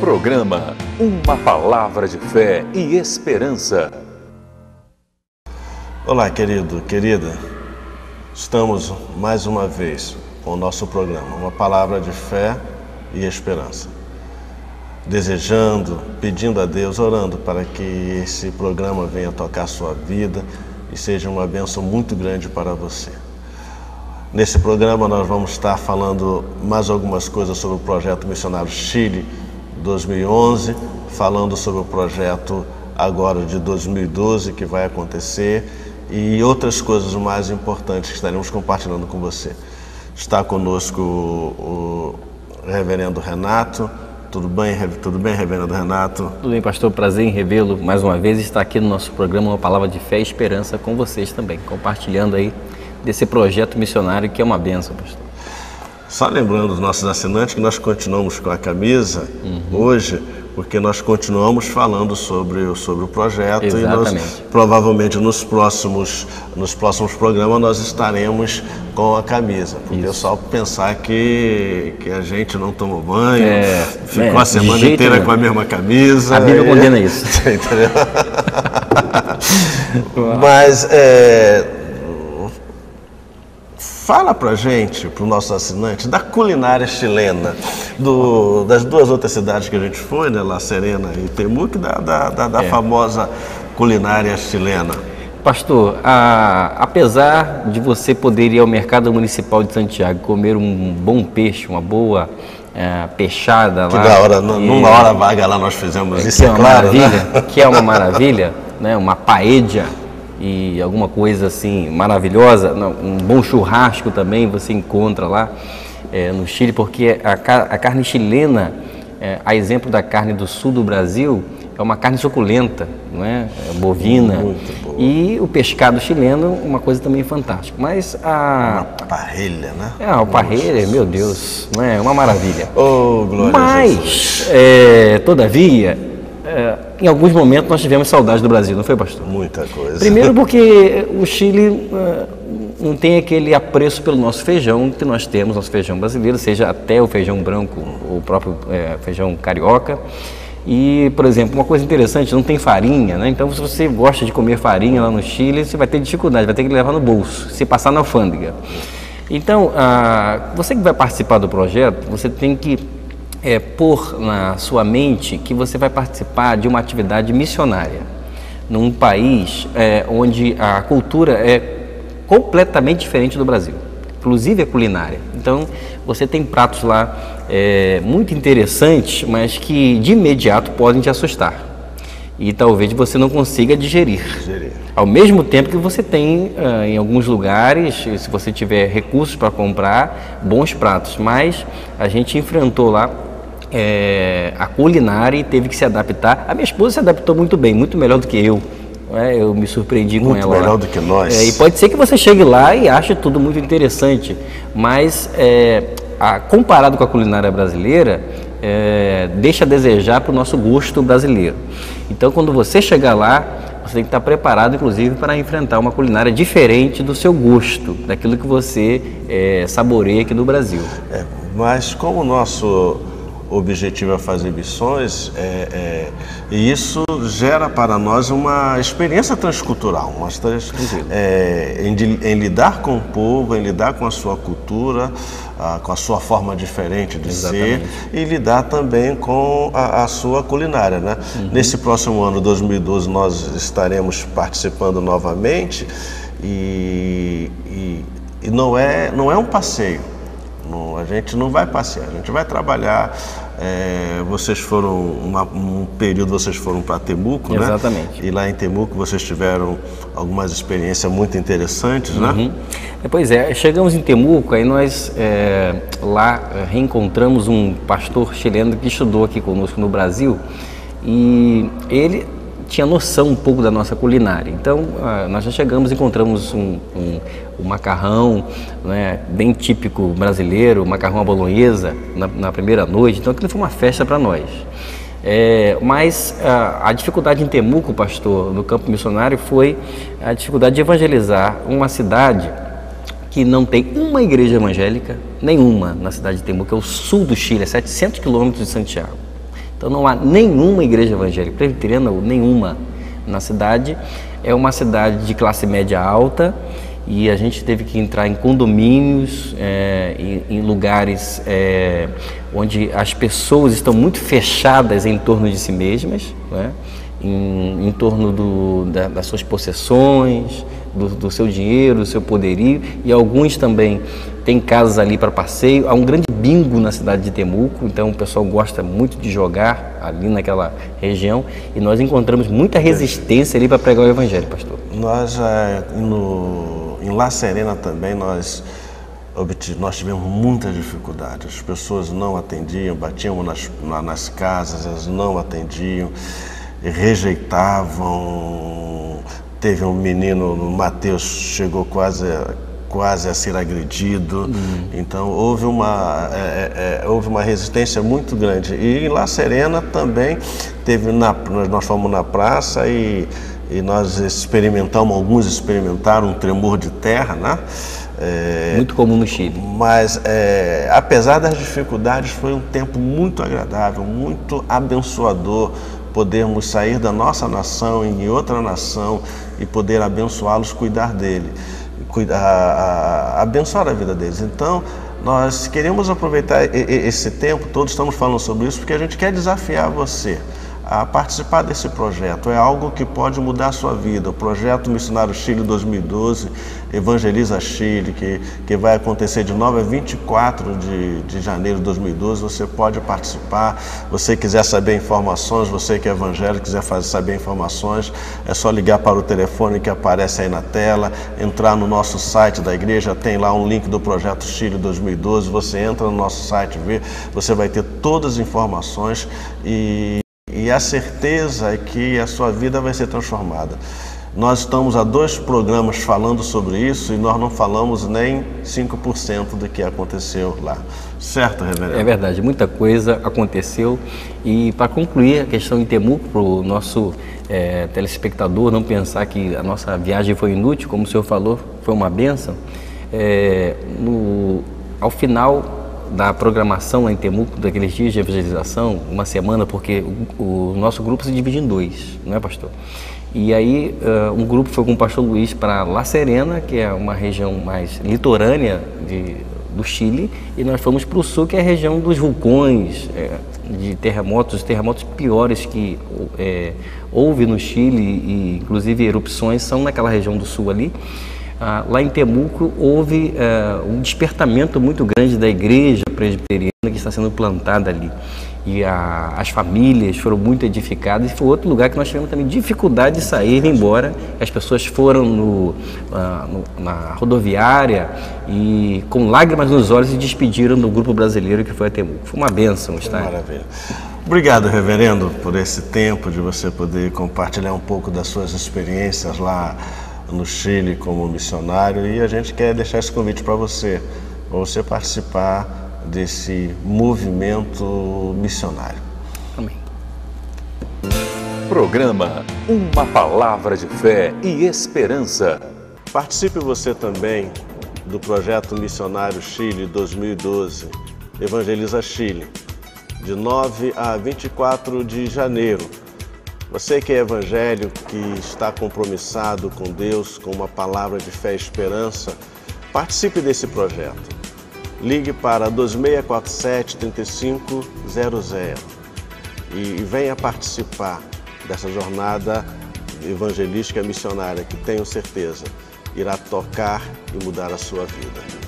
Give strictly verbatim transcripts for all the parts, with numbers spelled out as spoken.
Programa Uma Palavra de Fé e Esperança. Olá, querido, querida. Estamos mais uma vez com o nosso programa Uma Palavra de Fé e Esperança. Desejando, pedindo a Deus, orando para que esse programa venha tocar a sua vida e seja uma bênção muito grande para você. Nesse programa nós vamos estar falando mais algumas coisas sobre o projeto Missionário Chile dois mil e onze, falando sobre o projeto agora de dois mil e doze que vai acontecer e outras coisas mais importantes que estaremos compartilhando com você. Está conosco o, o reverendo Renato. Tudo bem, tudo bem, reverendo Renato? Tudo bem, pastor. Prazer em revê-lo mais uma vez. Está aqui no nosso programa Uma Palavra de Fé e Esperança com vocês também, compartilhando aí desse projeto missionário que é uma bênção, pastor. Só lembrando os nossos assinantes que nós continuamos com a camisa uhum. hoje, porque nós continuamos falando sobre, sobre o projeto. Exatamente. E nós, provavelmente nos próximos, nos próximos programas nós estaremos com a camisa. Porque o pessoal pensar que, que a gente não tomou banho, é, ficou é, a semana inteira não. com a mesma camisa. A Bíblia condena isso. Entendeu? Mas é, fala pra gente, pro nosso assinante, da culinária chilena, do, das duas outras cidades que a gente foi, né, La Serena e Temuco, da, da, da, da é. famosa culinária chilena. Pastor, a, apesar de você poder ir ao mercado municipal de Santiago comer um bom peixe, uma boa é, peixada que lá. Da hora, e, numa hora vaga lá nós fizemos isso, que é, é uma claro, maravilha, né? Que é uma maravilha, né, uma paella e alguma coisa assim maravilhosa, um bom churrasco também você encontra lá é, no Chile, porque a, a carne chilena, é, a exemplo da carne do sul do Brasil, é uma carne suculenta, não é? É bovina. Muito boa. E o pescado chileno, uma coisa também fantástica. Mas a... Uma parrilha, né? É, uma parrilha, meu Deus, não é? Uma maravilha. Oh, glória Mas, a Jesus. É, todavia, é, em alguns momentos nós tivemos saudade do Brasil, não foi, pastor? Muita coisa. Primeiro porque o Chile uh, não tem aquele apreço pelo nosso feijão que nós temos, nosso feijão brasileiro, seja até o feijão branco, o próprio é, feijão carioca. E, por exemplo, uma coisa interessante, não tem farinha, né? Então se você gosta de comer farinha lá no Chile, você vai ter dificuldade, vai ter que levar no bolso, se passar na alfândega. Então, uh, você que vai participar do projeto, você tem que É, pôr na sua mente que você vai participar de uma atividade missionária num país é, onde a cultura é completamente diferente do Brasil, inclusive a culinária. Então você tem pratos lá é, muito interessantes, mas que de imediato podem te assustar e talvez você não consiga digerir. digerir. Ao mesmo tempo que você tem uh, em alguns lugares, se você tiver recursos para comprar, bons pratos, mas a gente enfrentou lá É, a culinária e teve que se adaptar. A minha esposa se adaptou muito bem, muito melhor do que eu. É, eu me surpreendi muito com ela. Muito melhor lá. do que nós. É, e pode ser que você chegue lá e ache tudo muito interessante, mas é, a, comparado com a culinária brasileira, é, deixa a desejar para o nosso gosto brasileiro. Então, quando você chegar lá, você tem que estar preparado, inclusive, para enfrentar uma culinária diferente do seu gosto, daquilo que você é, saboreia aqui no Brasil. É, mas como o nosso o objetivo é fazer missões, é, é, e isso gera para nós uma experiência transcultural, uma, é, em, em lidar com o povo, em lidar com a sua cultura, a, com a sua forma diferente de Exatamente. ser, e lidar também com a, a sua culinária, né? Uhum. Nesse próximo ano, dois mil e doze, nós estaremos participando novamente, e, e, e não, é, não é um passeio. Não, a gente não vai passear, a gente vai trabalhar. É, vocês foram, uma, um período vocês foram para Temuco, né? Exatamente. E lá em Temuco vocês tiveram algumas experiências muito interessantes, né? Uhum. Pois é, chegamos em Temuco, aí nós é, lá reencontramos um pastor chileno que estudou aqui conosco no Brasil e ele tinha noção um pouco da nossa culinária. Então, ah, nós já chegamos, encontramos um, um, um macarrão, né, bem típico brasileiro, macarrão à bolonhesa, na, na primeira noite. Então, aquilo foi uma festa para nós. É, mas a, a dificuldade em Temuco, pastor, no campo missionário, foi a dificuldade de evangelizar uma cidade que não tem uma igreja evangélica, nenhuma na cidade de Temuco, que é o sul do Chile, é setecentos quilômetros de Santiago. Então não há nenhuma igreja evangélica presbiteriana, ou nenhuma na cidade. É uma cidade de classe média alta e a gente teve que entrar em condomínios, é, em, em lugares é, onde as pessoas estão muito fechadas em torno de si mesmas, né? em, em torno do, da, das suas possessões, do, do seu dinheiro, do seu poderio, e alguns também têm casas ali para passeio. Há um grande bingo na cidade de Temuco, então o pessoal gosta muito de jogar ali naquela região, e nós encontramos muita resistência ali para pregar o evangelho, pastor. Nós, é, no, em La Serena também, nós, nós tivemos muitas dificuldades. As pessoas não atendiam, batiam nas, nas casas, elas não atendiam, rejeitavam. Teve um menino, o Mateus, chegou quase a, quase a ser agredido. Uhum. Então houve uma, é, é, houve uma resistência muito grande. E em La Serena também teve, na, nós fomos na praça e, e nós experimentamos, alguns experimentaram um tremor de terra, né? É, muito comum no Chile. Mas, é, apesar das dificuldades, foi um tempo muito agradável, muito abençoador, podermos sair da nossa nação em outra nação e poder abençoá-los, cuidar dele, cuidar, a, a, abençoar a vida deles. Então, nós queremos aproveitar esse tempo, todos estamos falando sobre isso, porque a gente quer desafiar você a participar desse projeto. É algo que pode mudar a sua vida. O projeto Missionário Chile dois mil e doze, Evangeliza Chile, que, que vai acontecer de nove a vinte e quatro de, de janeiro de dois mil e doze. Você pode participar. Você quiser saber informações, você que é evangélico, quiser fazer, saber informações, é só ligar para o telefone que aparece aí na tela, entrar no nosso site da igreja, tem lá um link do projeto Chile dois mil e doze, você entra no nosso site, vê, você vai ter todas as informações e E a certeza é que a sua vida vai ser transformada. Nós estamos há dois programas falando sobre isso e nós não falamos nem cinco por cento do que aconteceu lá. Certo, reverendo? É verdade, muita coisa aconteceu. E para concluir a questão em Temuco, para o nosso é, telespectador não pensar que a nossa viagem foi inútil, como o senhor falou, foi uma bênção. É, no, ao final da programação lá em Temuco, daqueles dias de evangelização, uma semana, porque o, o nosso grupo se divide em dois, não é, pastor? E aí uh, um grupo foi com o pastor Luiz para La Serena, que é uma região mais litorânea de, do Chile, e nós fomos para o sul, que é a região dos vulcões, é, de terremotos, os terremotos piores que é, houve no Chile, e inclusive erupções são naquela região do sul ali. Ah, lá em Temuco houve uh, um despertamento muito grande da igreja presbiteriana que está sendo plantada ali. E a, as famílias foram muito edificadas, e foi outro lugar que nós tivemos também dificuldade de sair e ir embora. As pessoas foram no, uh, no, na rodoviária e com lágrimas nos olhos se despediram do grupo brasileiro que foi a Temuco. Foi uma bênção estar. Maravilha. Obrigado, reverendo, por esse tempo de você poder compartilhar um pouco das suas experiências lá no Chile como missionário, e a gente quer deixar esse convite para você, para você participar desse movimento missionário. Amém. Programa Uma Palavra de Fé e Esperança. Participe você também do projeto Missionário Chile dois mil e doze, Evangeliza Chile, de nove a vinte e quatro de janeiro. Você que é evangélico, que está compromissado com Deus, com uma palavra de fé e esperança, participe desse projeto. Ligue para dois seis quatro sete, três cinco zero zero e venha participar dessa jornada evangelística missionária que, tenho certeza, irá tocar e mudar a sua vida.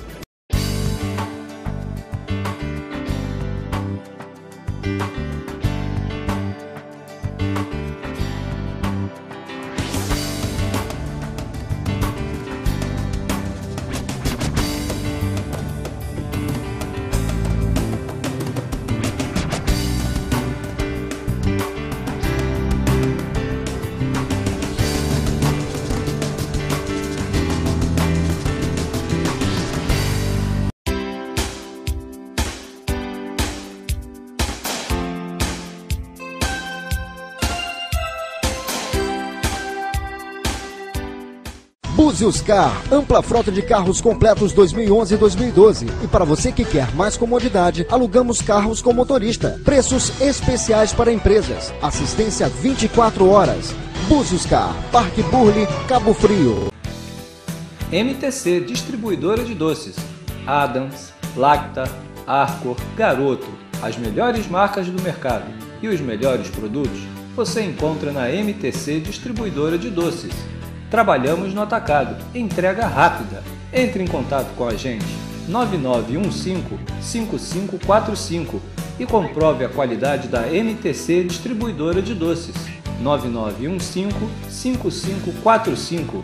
Búzios Car, ampla frota de carros completos dois mil e onze e dois mil e doze. E para você que quer mais comodidade, alugamos carros com motorista. Preços especiais para empresas. Assistência vinte e quatro horas. Búzios Car, Parque Burle, Cabo Frio. M T C Distribuidora de Doces. Adams, Lacta, Arcor, Garoto. As melhores marcas do mercado e os melhores produtos você encontra na M T C Distribuidora de Doces. Trabalhamos no atacado, entrega rápida. Entre em contato com a gente nove nove um cinco, cinco cinco quatro cinco e comprove a qualidade da M T C Distribuidora de Doces. nove nove um cinco, cinco cinco quatro cinco.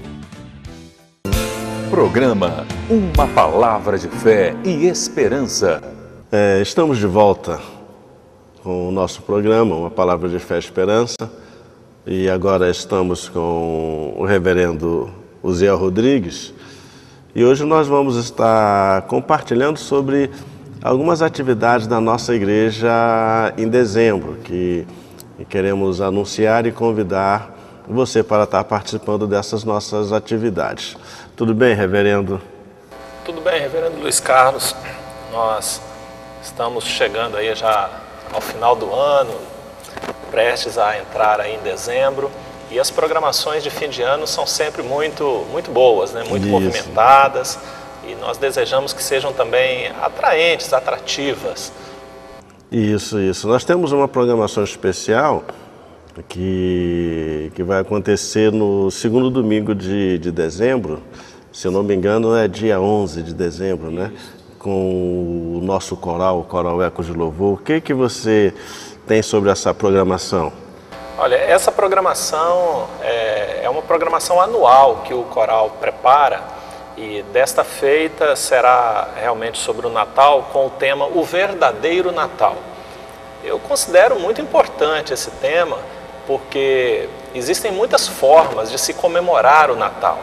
Programa Uma Palavra de Fé e Esperança. É, estamos de volta com o nosso programa, Uma Palavra de Fé e Esperança. E agora estamos com o reverendo Uziel Rodrigues. E hoje nós vamos estar compartilhando sobre algumas atividades da nossa igreja em dezembro, que queremos anunciar e convidar você para estar participando dessas nossas atividades. Tudo bem, reverendo? Tudo bem, reverendo Luiz Carlos. Nós estamos chegando aí já ao final do ano, prestes a entrar aí em dezembro, e as programações de fim de ano são sempre muito, muito boas, né? Muito Isso. movimentadas, e nós desejamos que sejam também atraentes, atrativas. Isso, isso. Nós temos uma programação especial que, que vai acontecer no segundo domingo de, de dezembro, se eu não me engano é dia onze de dezembro, né? Com o nosso coral, o Coral Ecos de Louvor. O que, que você tem sobre essa programação? Olha, essa programação é, é uma programação anual que o coral prepara, e desta feita será realmente sobre o Natal com o tema O Verdadeiro Natal. Eu considero muito importante esse tema porque existem muitas formas de se comemorar o Natal,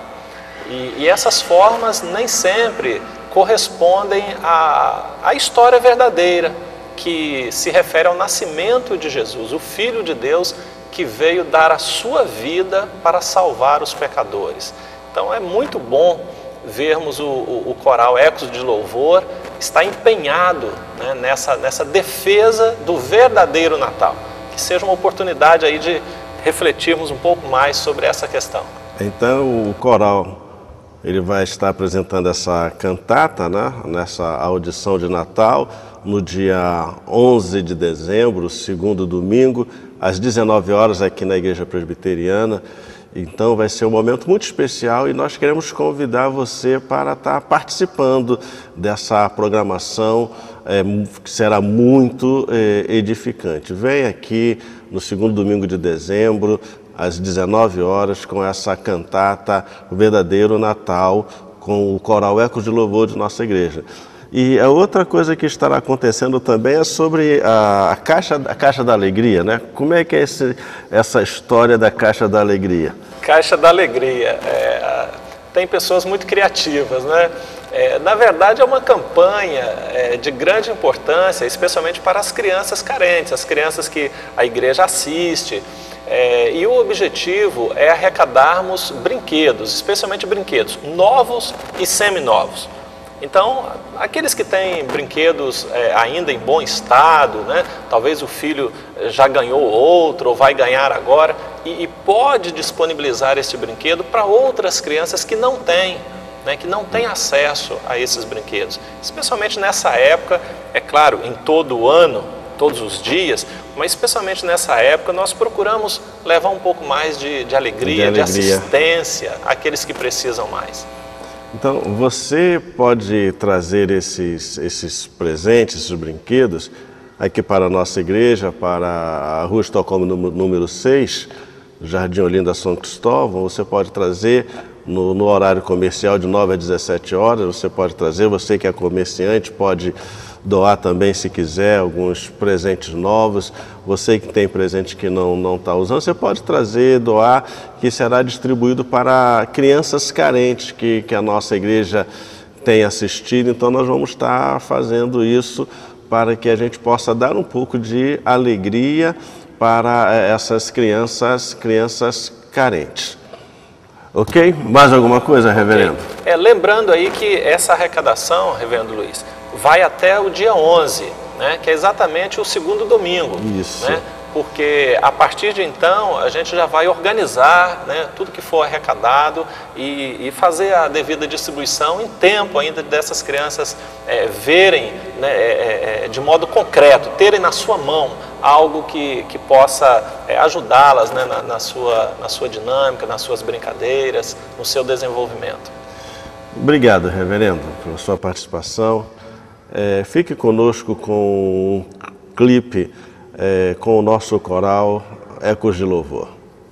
e, e essas formas nem sempre correspondem à, à história verdadeira, que se refere ao nascimento de Jesus, o Filho de Deus que veio dar a sua vida para salvar os pecadores. Então é muito bom vermos o, o, o coral Ecos de Louvor está empenhado, né, nessa, nessa defesa do verdadeiro Natal. Que seja uma oportunidade aí de refletirmos um pouco mais sobre essa questão. Então o coral ele vai estar apresentando essa cantata, né, nessa audição de Natal, no dia onze de dezembro, segundo domingo, às dezenove horas, aqui na Igreja Presbiteriana. Então vai ser um momento muito especial e nós queremos convidar você para estar participando dessa programação, é, que será muito é, edificante. Vem aqui no segundo domingo de dezembro, às dezenove horas, com essa cantata, O Verdadeiro Natal, com o Coral Ecos de Louvor de nossa igreja. E a outra coisa que estará acontecendo também é sobre a, a, caixa, a Caixa da Alegria, né? Como é que é esse, essa história da Caixa da Alegria? Caixa da Alegria. É, tem pessoas muito criativas, né? É, na verdade, é uma campanha é, de grande importância, especialmente para as crianças carentes, as crianças que a igreja assiste. É, e o objetivo é arrecadarmos brinquedos, especialmente brinquedos novos e seminovos. Então, aqueles que têm brinquedos é, ainda em bom estado, né? Talvez o filho já ganhou outro ou vai ganhar agora, e, e pode disponibilizar este brinquedo para outras crianças que não têm, né? Que não têm acesso a esses brinquedos. Especialmente nessa época, é claro, em todo o ano, todos os dias, mas especialmente nessa época nós procuramos levar um pouco mais de, de, alegria, de alegria, de assistência àqueles que precisam mais. Então, você pode trazer esses, esses presentes, esses brinquedos, aqui para a nossa igreja, para a Rua Estocolmo número seis, Jardim Olinda São Cristóvão. Você pode trazer no, no horário comercial de nove às dezessete horas, você pode trazer, você que é comerciante pode doar também, se quiser, alguns presentes novos. Você que tem presente que não não está usando, você pode trazer, doar, que será distribuído para crianças carentes que, que a nossa igreja tem assistido. Então nós vamos estar fazendo isso para que a gente possa dar um pouco de alegria para essas crianças, crianças carentes. Ok? Mais alguma coisa, reverendo? Okay. É, lembrando aí que essa arrecadação, reverendo Luiz, vai até o dia onze, né, que é exatamente o segundo domingo. Isso. Né, porque a partir de então a gente já vai organizar, né, tudo que for arrecadado e, e fazer a devida distribuição em tempo ainda dessas crianças é, verem, né, é, é, de modo concreto, terem na sua mão algo que, que possa é, ajudá-las, né, na, na, sua, na sua dinâmica, nas suas brincadeiras, no seu desenvolvimento. Obrigado, reverendo, pela sua participação. É, fique conosco com um clipe é, com o nosso coral Ecos de Louvor.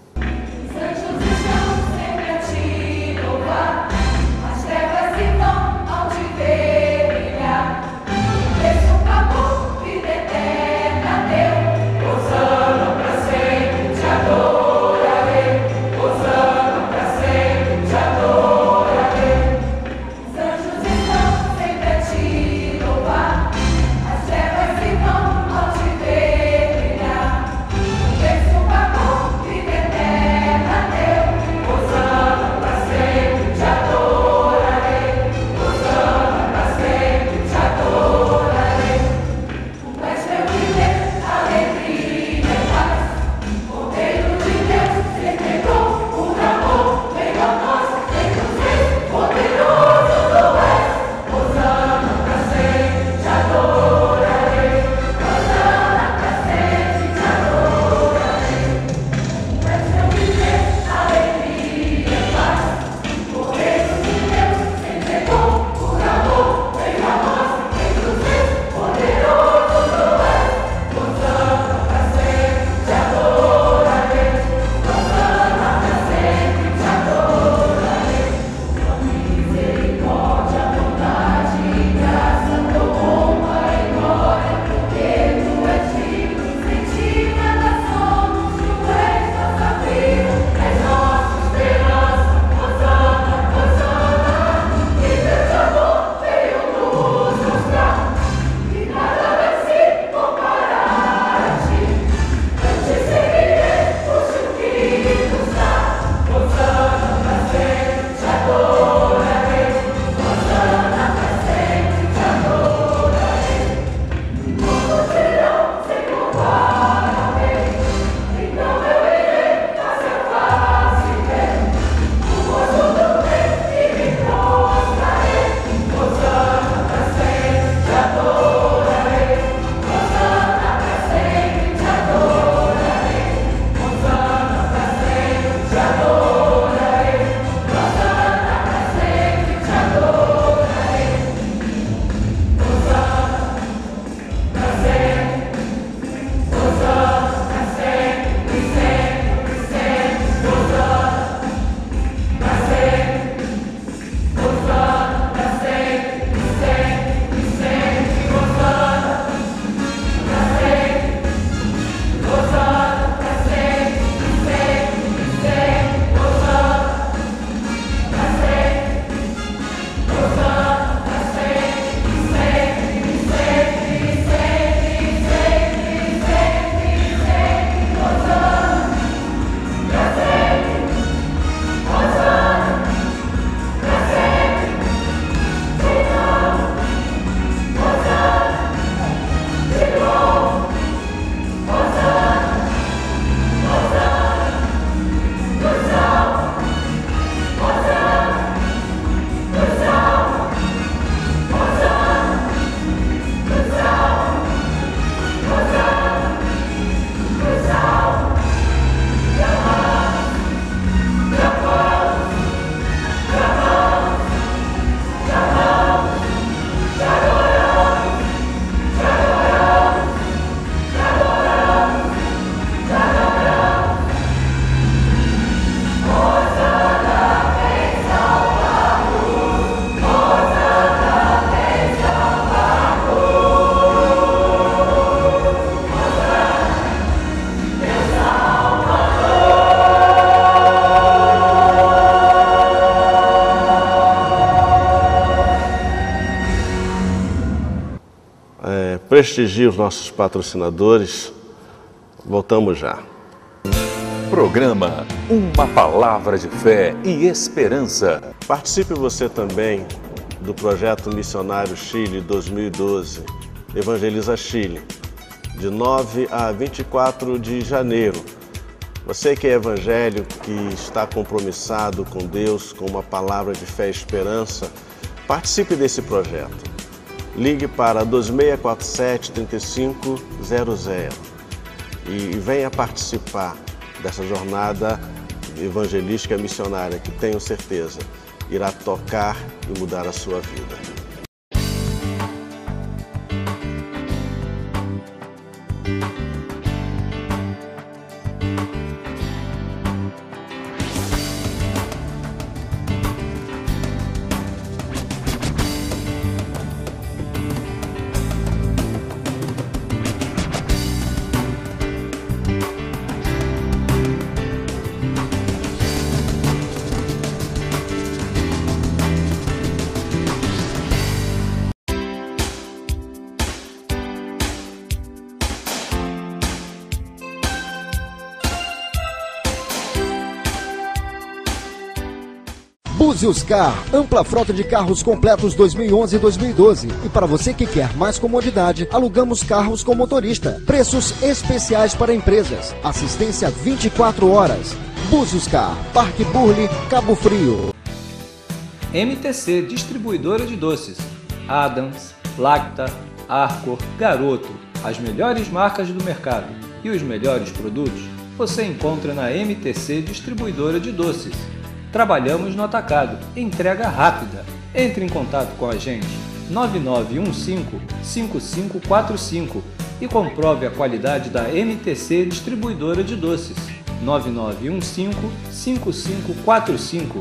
prestigie os nossos patrocinadores. Voltamos já. Programa uma palavra de fé e esperança. Participe você também do projeto Missionário Chile dois mil e doze, Evangeliza Chile, de nove a vinte e quatro de janeiro. Você que é evangélico, que está compromissado com Deus, com uma palavra de fé e esperança, participe desse projeto. Ligue para dois seis quatro sete, três cinco zero zero e venha participar dessa jornada evangelística missionária que tenho certeza irá tocar e mudar a sua vida. Búzios Car, ampla frota de carros completos dois mil e onze e dois mil e doze. E para você que quer mais comodidade, alugamos carros com motorista. Preços especiais para empresas. Assistência vinte e quatro horas. Búzios Car, Parque Burle, Cabo Frio. M T C Distribuidora de Doces. Adams, Lacta, Arcor, Garoto. As melhores marcas do mercado e os melhores produtos você encontra na M T C Distribuidora de Doces. Trabalhamos no atacado, entrega rápida. Entre em contato com a gente nove nove um cinco, cinco cinco quatro cinco e comprove a qualidade da M T C Distribuidora de Doces. nove nove um cinco, cinco cinco quatro cinco.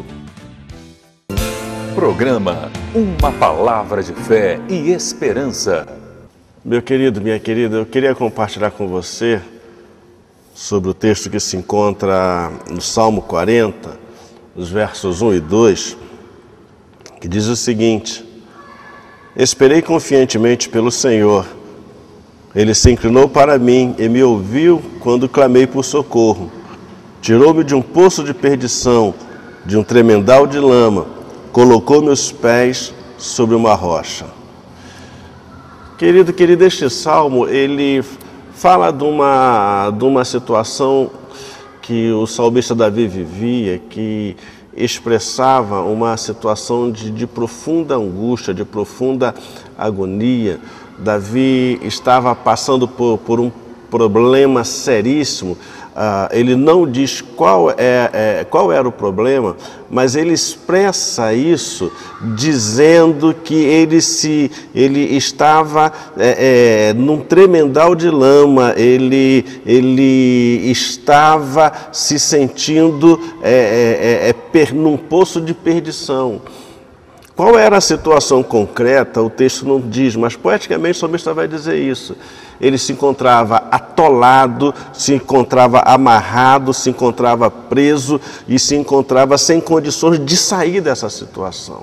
Programa Uma Palavra de Fé e Esperança. Meu querido, minha querida, eu queria compartilhar com você sobre o texto que se encontra no Salmo quarenta, os versos um e dois, que diz o seguinte: esperei confiantemente pelo Senhor, Ele se inclinou para mim e me ouviu quando clamei por socorro. Tirou-me de um poço de perdição, de um tremendal de lama, colocou meus pés sobre uma rocha. Querido, querido, este salmo, ele fala de uma, de uma situação que o salmista Davi vivia, que expressava uma situação de, de profunda angústia, de profunda agonia. Davi estava passando por, por um problema seríssimo. Uh, ele não diz qual, é, é, qual era o problema, mas ele expressa isso dizendo que ele, se, ele estava é, é, num tremendal de lama, ele, ele estava se sentindo é, é, é, per, num poço de perdição. Qual era a situação concreta, o texto não diz, mas poeticamente o salmista vai dizer isso. Ele se encontrava atolado, se encontrava amarrado, se encontrava preso e se encontrava sem condições de sair dessa situação.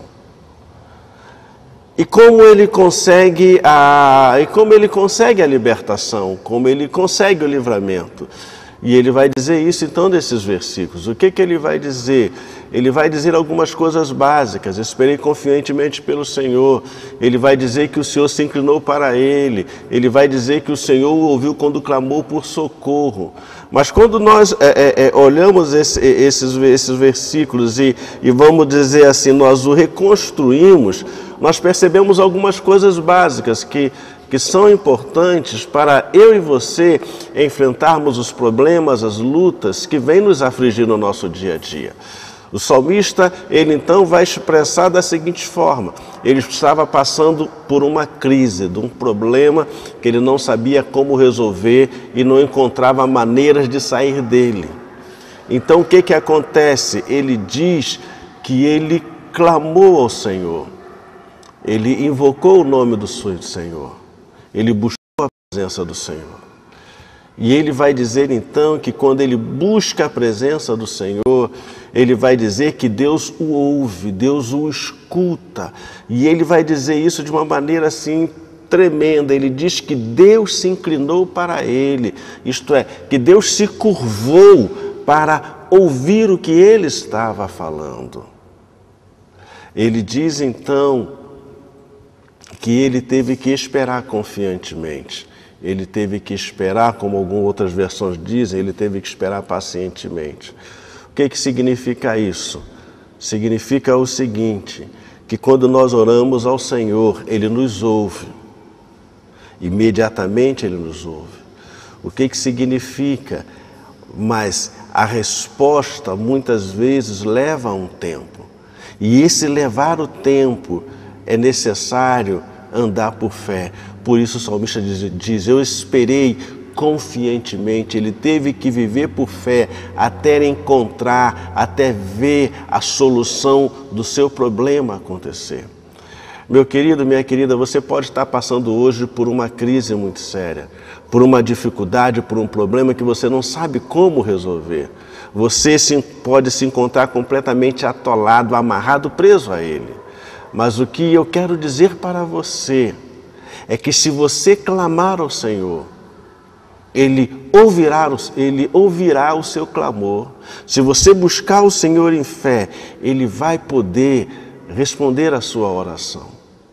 E como ele consegue a, e como ele consegue a libertação, como ele consegue o livramento? E ele vai dizer isso então nesses versículos. O que que ele vai dizer? Ele vai dizer algumas coisas básicas. Esperei confiantemente pelo Senhor. Ele vai dizer que o Senhor se inclinou para ele. Ele vai dizer que o Senhor o ouviu quando clamou por socorro. Mas quando nós é, é, olhamos esse, esses, esses versículos e, e vamos dizer assim, nós o reconstruímos, nós percebemos algumas coisas básicas que que são importantes para eu e você enfrentarmos os problemas, as lutas que vêm nos afligir no nosso dia a dia. O salmista, ele então vai expressar da seguinte forma: ele estava passando por uma crise, de um problema que ele não sabia como resolver e não encontrava maneiras de sair dele. Então o que que acontece? Ele diz que ele clamou ao Senhor, ele invocou o nome do Senhor. Ele buscou a presença do Senhor. E ele vai dizer então que quando ele busca a presença do Senhor, ele vai dizer que Deus o ouve, Deus o escuta. E ele vai dizer isso de uma maneira assim tremenda. Ele diz que Deus se inclinou para ele, isto é, que Deus se curvou para ouvir o que ele estava falando. Ele diz então que ele teve que esperar confiantemente. Ele teve que esperar, como algumas outras versões dizem, ele teve que esperar pacientemente. O que que significa isso? Significa o seguinte, que quando nós oramos ao Senhor, Ele nos ouve. Imediatamente Ele nos ouve. O que que significa? Mas a resposta muitas vezes leva um tempo. E esse levar o tempo é necessário andar por fé. Por isso o salmista diz, diz, eu esperei confiantemente. Ele teve que viver por fé até encontrar, até ver a solução do seu problema acontecer. Meu querido, minha querida, você pode estar passando hoje por uma crise muito séria, por uma dificuldade, por um problema que você não sabe como resolver. Você pode se encontrar completamente atolado, amarrado, preso a ele. Mas o que eu quero dizer para você é que se você clamar ao Senhor, Ele ouvirá, Ele ouvirá o seu clamor. Se você buscar o Senhor em fé, Ele vai poder responder a sua oração.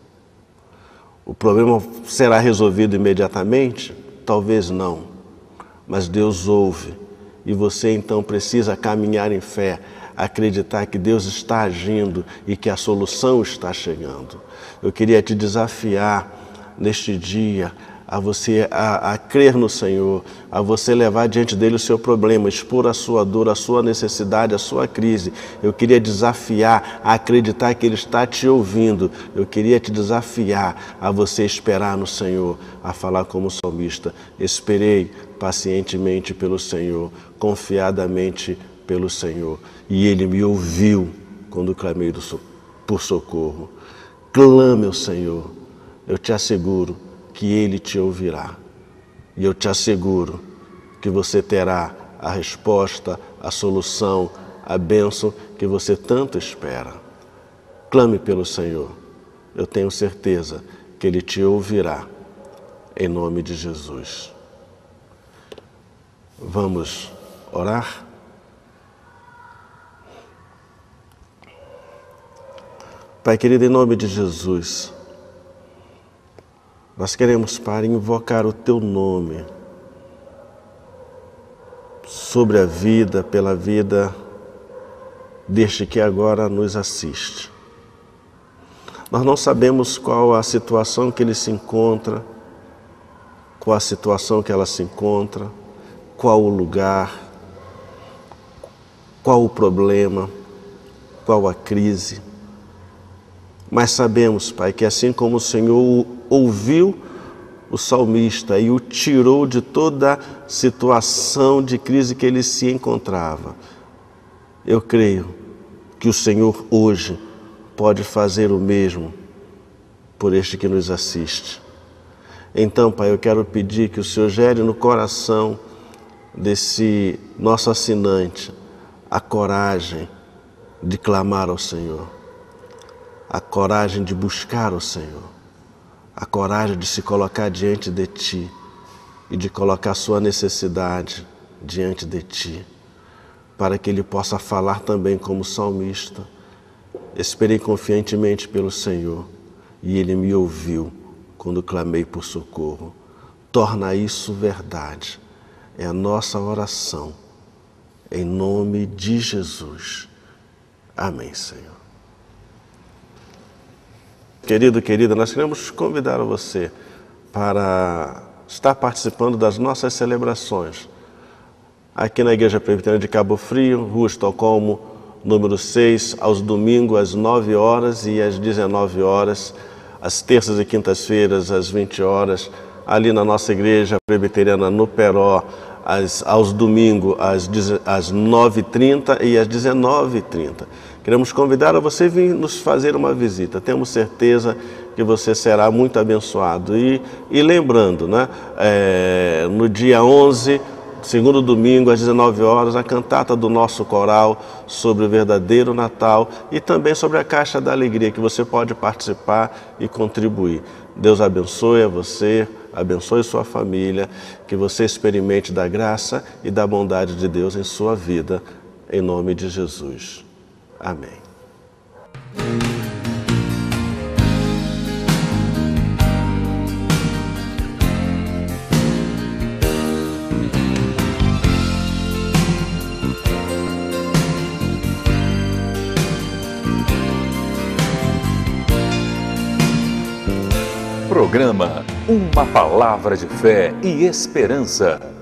O problema será resolvido imediatamente? Talvez não, mas Deus ouve e você então precisa caminhar em fé, acreditar que Deus está agindo e que a solução está chegando. Eu queria te desafiar neste dia a você a, a crer no Senhor, a você levar diante dele o seu problema, expor a sua dor, a sua necessidade, a sua crise. Eu queria desafiar a acreditar que Ele está te ouvindo. Eu queria te desafiar a você esperar no Senhor, a falar como salmista. Esperei pacientemente pelo Senhor, confiadamente pelo Senhor. E Ele me ouviu quando clamei por socorro. Clame ao Senhor, eu te asseguro que Ele te ouvirá. E eu te asseguro que você terá a resposta, a solução, a bênção que você tanto espera. Clame pelo Senhor. Eu tenho certeza que Ele te ouvirá, em nome de Jesus. Vamos orar? Pai querido, em nome de Jesus, nós queremos, Pai, invocar o Teu nome sobre a vida, pela vida deste que agora nos assiste. Nós não sabemos qual a situação que ele se encontra, qual a situação que ela se encontra, qual o lugar, qual o problema, qual a crise. Mas sabemos, Pai, que assim como o Senhor ouviu o salmista e o tirou de toda situação de crise que ele se encontrava, eu creio que o Senhor hoje pode fazer o mesmo por este que nos assiste. Então, Pai, eu quero pedir que o Senhor gere no coração desse nosso assinante a coragem de clamar ao Senhor, a coragem de buscar o Senhor, a coragem de se colocar diante de Ti e de colocar sua necessidade diante de Ti, para que ele possa falar também como salmista. Esperei confiantemente pelo Senhor e Ele me ouviu quando clamei por socorro. Torna isso verdade. É a nossa oração, em nome de Jesus. Amém, Senhor. Querido, querida, nós queremos convidar você para estar participando das nossas celebrações. Aqui na Igreja Presbiteriana de Cabo Frio, Rua Estocolmo, número seis, aos domingos às nove horas e às dezenove horas, às terças e quintas-feiras às vinte horas, ali na nossa Igreja Presbiteriana no Peró, às, aos domingos às, às nove e trinta e às dezenove e trinta. Queremos convidar a você vir nos fazer uma visita. Temos certeza que você será muito abençoado. E, e lembrando, né, é, no dia onze, segundo domingo, às dezenove horas, a cantata do nosso coral sobre o verdadeiro Natal e também sobre a Caixa da Alegria, que você pode participar e contribuir. Deus abençoe a você, abençoe sua família, que você experimente da graça e da bondade de Deus em sua vida, em nome de Jesus. Amém. Programa Uma Palavra de Fé e Esperança.